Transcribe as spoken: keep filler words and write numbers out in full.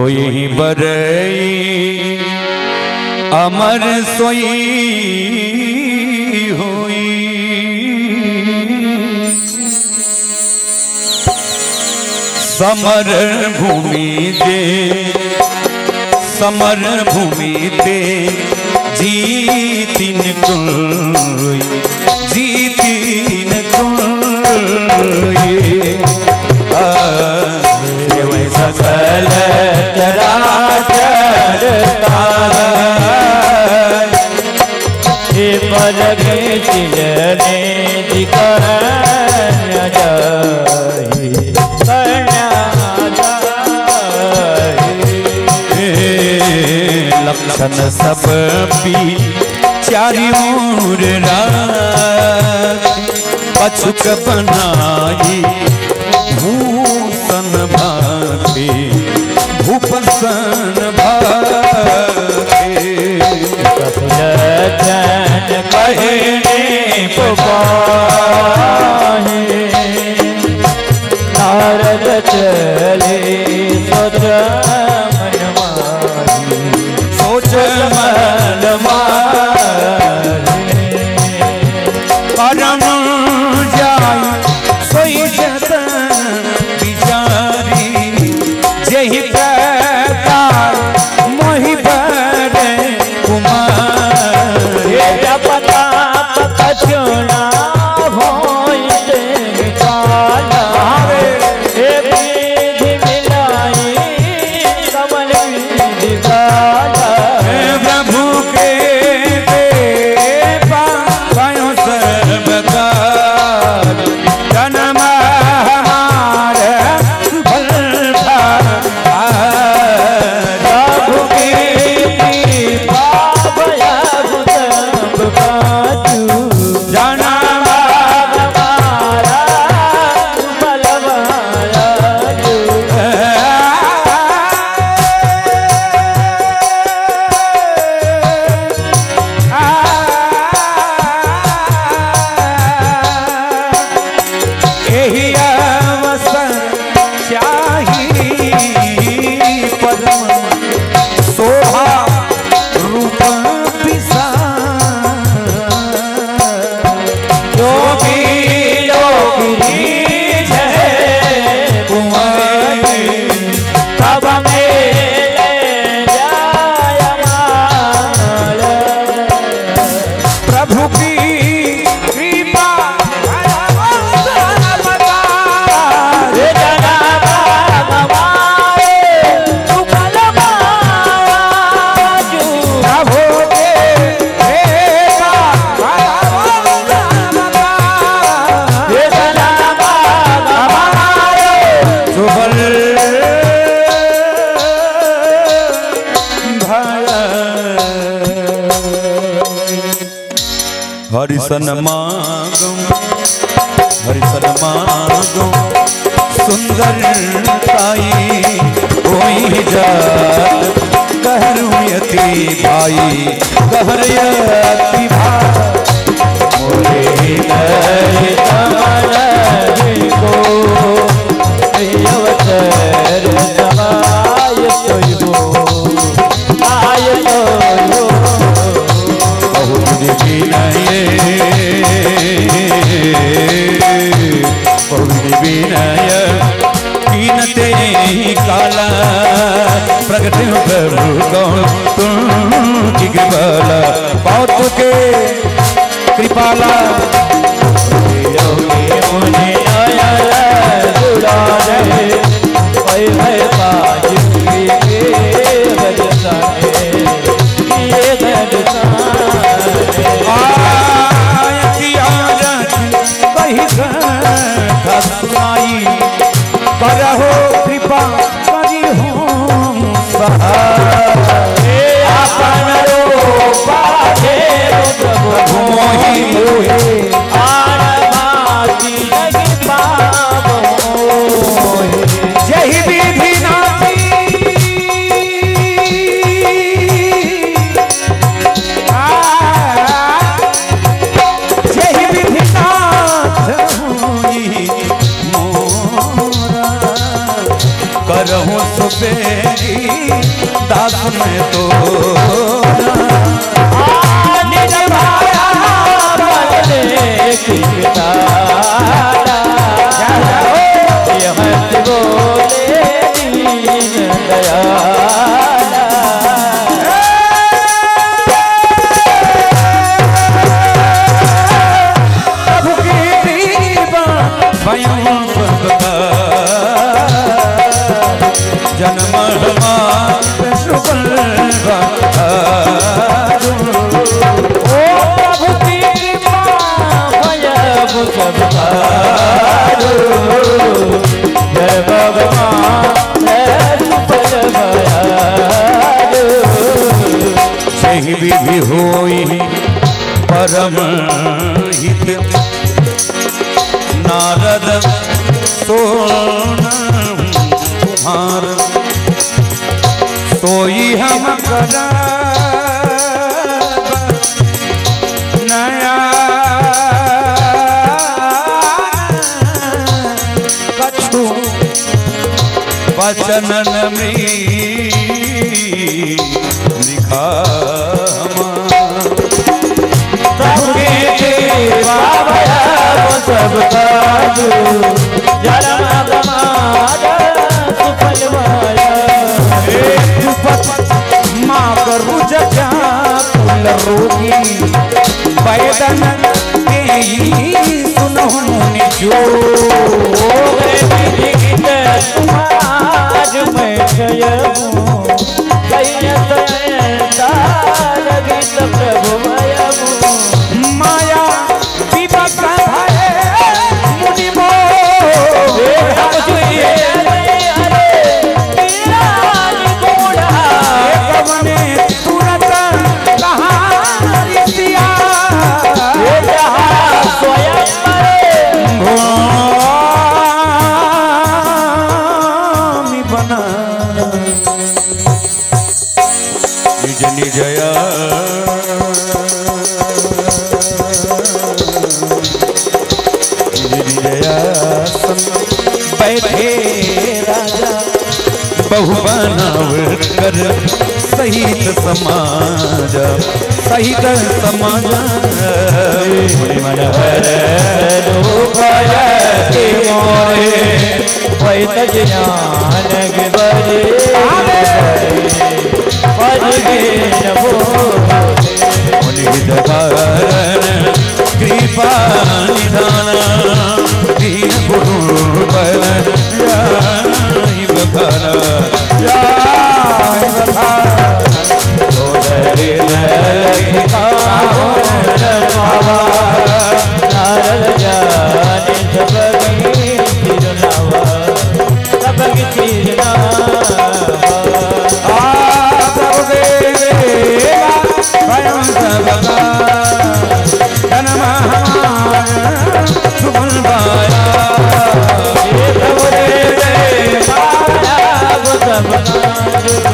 सोई बरई अमर सोई हुई समर भूमि दे समर भूमि दे जीतिन कोई जीतिन कोई सकल चराचर हे पर चिलने दिखन जाहि लक्षण सब पी चारि मोर अछुक बनाई भूषण भाते भूपसन भाते कपिलचन कहने पुकाहे नारद चले सोच मन माही सोच मन माही परम जाई सोई जतन जही प्रकार मोहि बर कुमार पता पकचुना होइते काला हे विधि मिलाई कमल विधि काला प्रभु के देवा भयो सर्वकाल जन्म हरिसन मागम हरिसन मागम सुंदर ताई कोई जात कहरुयति भाई कहरुयति भाई मोरे हृदय कमल को प्रियवचर समाय सोइबो आय सोइबो बहुत विनय बहुत विनय कीनते काला प्रगट प्रभु कौन तुम की कृपाला बहुत के कृपाला मुझे आया जुड़ा रहे भय भय बाज के बजसाने ये बजसाने आयती आरत कही सुनाई करहो कृपा करी हो सहाय आपन रूपा दे प्रभु मोहि मोहि आन माती लगी पावो जही विधि नाथी दास में तो निज भाया बदले की तारा यह बोले दीन दयाला प्रभु की कृपा स्वयं स्वर्गता जन्म हमारे सुबल ओ प्रभु की कृपा भयब सब हारो जय भगवान है सुफल भयारो सही विधि होई परम हित नारद सोन कुमार सोई हम करा नया कछु वचनन मृखा सब काजू जन्म गमाद सुफल माया माँ करू जजा कुल रोगी पैदन के सुनो निजो आज मैं जयबू गीत प्रभु माया जया जया बैठे राजा बहु बनाव कर सहित समाज सहित समाज मनोहर ज्ञान बरे कृपा निधान दीन गुरु पर जाई बखाना जाई बखाना सोदरे लखा नारद जाने सबकी तिरुनावा सबकी तिरुनावा स्वयं सबका जन्म हमारा सुबल पाया ये प्रभु देव माया वो सब